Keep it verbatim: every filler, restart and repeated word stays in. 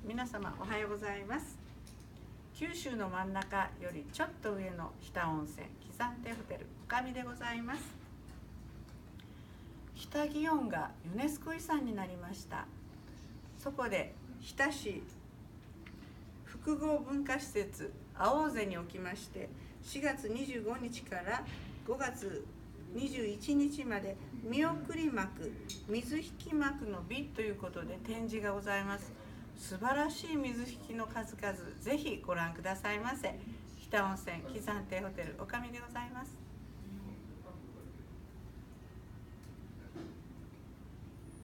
皆様おはようございます。九州の真ん中よりちょっと上の日田温泉喜山亭ホテル女将でございます。日田祇園がユネスコ遺産になりました。そこで日田市複合文化施設青瀬におきまして、しがつにじゅうごにちからごがつにじゅういちにちまで見送り幕、水引幕の美ということで展示がございます。素晴らしい水引の数々、ぜひご覧くださいませ。日田温泉喜山亭ホテル女将でございます。